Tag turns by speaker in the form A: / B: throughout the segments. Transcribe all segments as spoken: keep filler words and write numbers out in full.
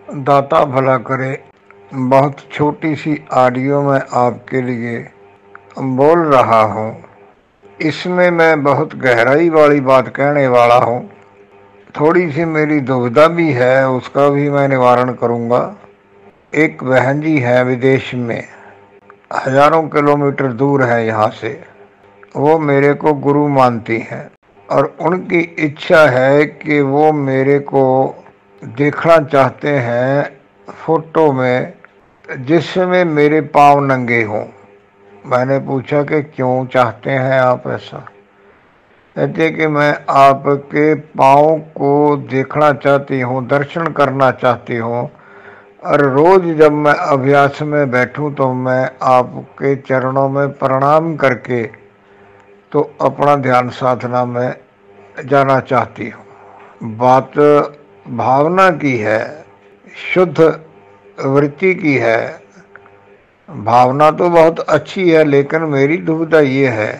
A: दाता भला करे। बहुत छोटी सी ऑडियो में आपके लिए बोल रहा हूँ। इसमें मैं बहुत गहराई वाली बात कहने वाला हूँ। थोड़ी सी मेरी दुविधा भी है, उसका भी मैं निवारण करूँगा। एक बहन जी है विदेश में, हजारों किलोमीटर दूर है यहाँ से। वो मेरे को गुरु मानती हैं और उनकी इच्छा है कि वो मेरे को देखना चाहते हैं फोटो में जिसमें मेरे पाँव नंगे हों। मैंने पूछा कि क्यों चाहते हैं आप ऐसा? कहते कि मैं आपके पाँव को देखना चाहती हूँ, दर्शन करना चाहती हूँ, और रोज जब मैं अभ्यास में बैठूं तो मैं आपके चरणों में प्रणाम करके तो अपना ध्यान साधना में जाना चाहती हूँ। बात भावना की है, शुद्ध वृत्ति की है। भावना तो बहुत अच्छी है, लेकिन मेरी दुविधा ये है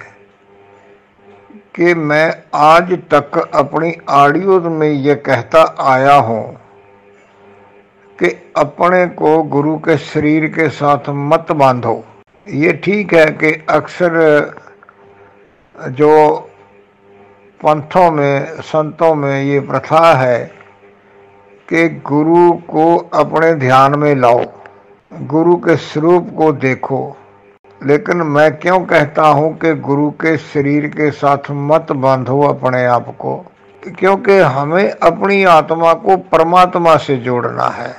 A: कि मैं आज तक अपनी ऑडियो में ये कहता आया हूँ कि अपने को गुरु के शरीर के साथ मत बांधो। ये ठीक है कि अक्सर जो पंथों में, संतों में ये प्रथा है कि गुरु को अपने ध्यान में लाओ, गुरु के स्वरूप को देखो। लेकिन मैं क्यों कहता हूँ कि गुरु के शरीर के साथ मत बांधो अपने आप को? क्योंकि हमें अपनी आत्मा को परमात्मा से जोड़ना है।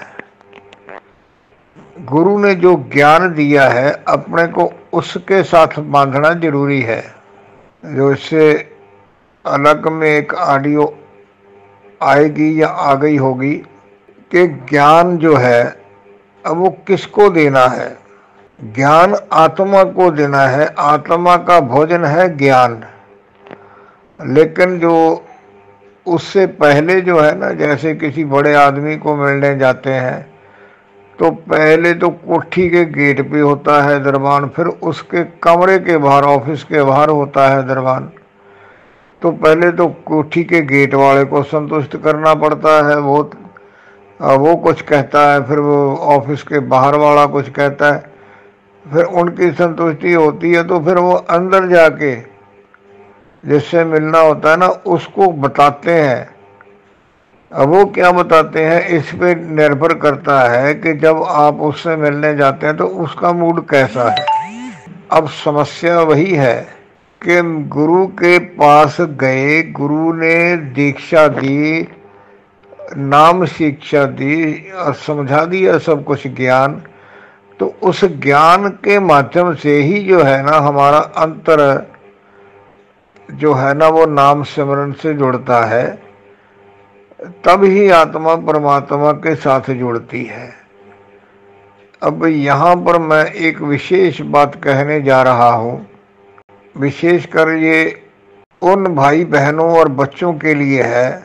A: गुरु ने जो ज्ञान दिया है अपने को उसके साथ बांधना जरूरी है। जो इससे अलग में एक ऑडियो आएगी या आ गई होगी कि ज्ञान जो है अब वो किसको देना है? ज्ञान आत्मा को देना है। आत्मा का भोजन है ज्ञान। लेकिन जो उससे पहले जो है ना, जैसे किसी बड़े आदमी को मिलने जाते हैं तो पहले तो कोठी के गेट पे होता है दरबान, फिर उसके कमरे के बाहर, ऑफिस के बाहर होता है दरबान। तो पहले तो कोठी के गेट वाले को संतुष्ट करना पड़ता है, वो वो कुछ कहता है, फिर वो ऑफिस के बाहर वाला कुछ कहता है, फिर उनकी संतुष्टि होती है तो फिर वो अंदर जाके जिससे मिलना होता है ना उसको बताते हैं। अब वो क्या बताते हैं इस पे निर्भर करता है कि जब आप उससे मिलने जाते हैं तो उसका मूड कैसा है। अब समस्या वही है कि गुरु के पास गए, गुरु ने दीक्षा दी, नाम शिक्षा दी और समझा दिया सब कुछ ज्ञान, तो उस ज्ञान के माध्यम से ही जो है ना हमारा अंतर जो है ना वो नाम सिमरन से जुड़ता है, तब ही आत्मा परमात्मा के साथ जुड़ती है। अब यहाँ पर मैं एक विशेष बात कहने जा रहा हूँ। विशेषकर ये उन भाई बहनों और बच्चों के लिए है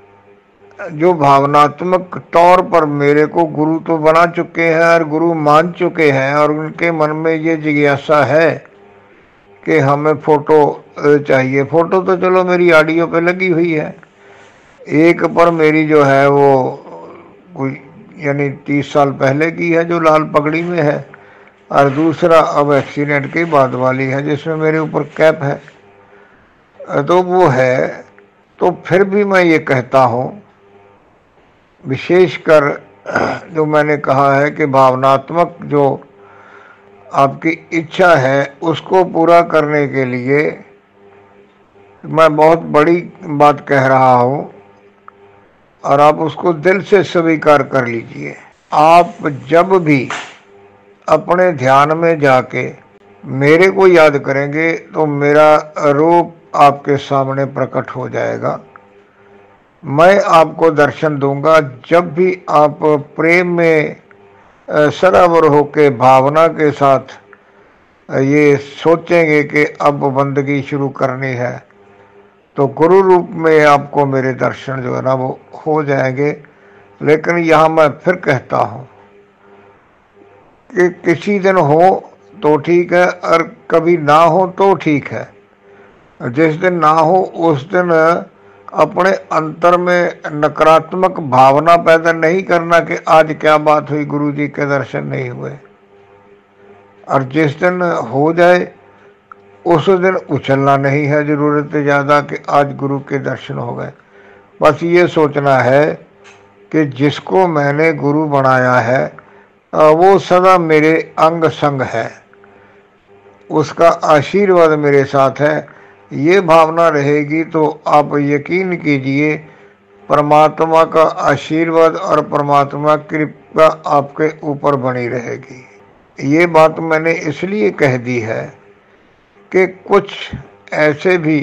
A: जो भावनात्मक तौर पर मेरे को गुरु तो बना चुके हैं और गुरु मान चुके हैं, और उनके मन में ये जिज्ञासा है कि हमें फोटो चाहिए। फोटो तो चलो मेरी ऑडियो पे लगी हुई है। एक पर मेरी जो है वो कोई यानी तीस साल पहले की है जो लाल पगड़ी में है, और दूसरा अब एक्सीडेंट के बाद वाली है जिसमें मेरे ऊपर कैप है। तो वो है, तो फिर भी मैं ये कहता हूँ, विशेषकर जो मैंने कहा है कि भावनात्मक जो आपकी इच्छा है उसको पूरा करने के लिए मैं बहुत बड़ी बात कह रहा हूँ और आप उसको दिल से स्वीकार कर लीजिए। आप जब भी अपने ध्यान में जाके मेरे को याद करेंगे तो मेरा रूप आपके सामने प्रकट हो जाएगा। मैं आपको दर्शन दूंगा। जब भी आप प्रेम में सरावर होके भावना के साथ ये सोचेंगे कि अब बंदगी शुरू करनी है, तो गुरु रूप में आपको मेरे दर्शन जो है ना वो हो जाएंगे। लेकिन यहाँ मैं फिर कहता हूँ कि किसी दिन हो तो ठीक है और कभी ना हो तो ठीक है। जिस दिन ना हो उस दिन अपने अंतर में नकारात्मक भावना पैदा नहीं करना कि आज क्या बात हुई, गुरु जी के दर्शन नहीं हुए। और जिस दिन हो जाए उस दिन उछलना नहीं है ज़रूरत ज़्यादा कि आज गुरु के दर्शन हो गए। बस ये सोचना है कि जिसको मैंने गुरु बनाया है वो सदा मेरे अंग संग है, उसका आशीर्वाद मेरे साथ है। ये भावना रहेगी तो आप यकीन कीजिए परमात्मा का आशीर्वाद और परमात्मा की कृपा आपके ऊपर बनी रहेगी। ये बात मैंने इसलिए कह दी है कि कुछ ऐसे भी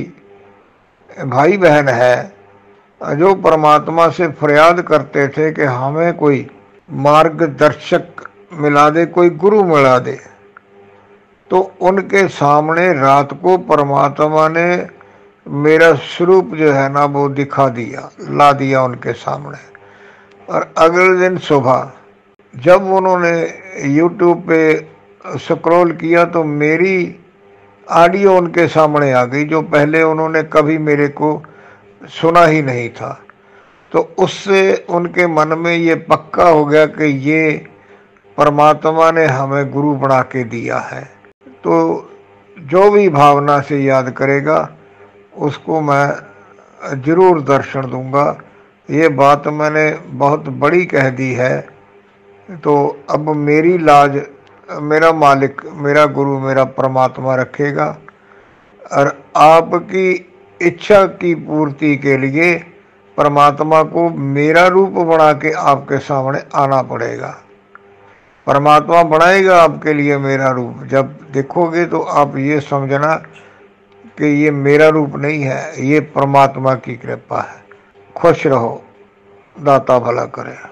A: भाई बहन है जो परमात्मा से फरियाद करते थे कि हमें कोई मार्गदर्शक मिला दे, कोई गुरु मिला दे। तो उनके सामने रात को परमात्मा ने मेरा स्वरूप जो है ना वो दिखा दिया, ला दिया उनके सामने। और अगले दिन सुबह जब उन्होंने यूट्यूब पे स्क्रॉल किया तो मेरी ऑडियो उनके सामने आ गई, जो पहले उन्होंने कभी मेरे को सुना ही नहीं था। तो उससे उनके मन में ये पक्का हो गया कि ये परमात्मा ने हमें गुरु बना के दिया है। तो जो भी भावना से याद करेगा उसको मैं ज़रूर दर्शन दूंगा। ये बात मैंने बहुत बड़ी कह दी है। तो अब मेरी लाज मेरा मालिक, मेरा गुरु, मेरा परमात्मा रखेगा। और आपकी इच्छा की पूर्ति के लिए परमात्मा को मेरा रूप बना के आपके सामने आना पड़ेगा। परमात्मा बनाएगा आपके लिए मेरा रूप। जब देखोगे तो आप ये समझना कि ये मेरा रूप नहीं है, ये परमात्मा की कृपा है। खुश रहो, दाता भला करे।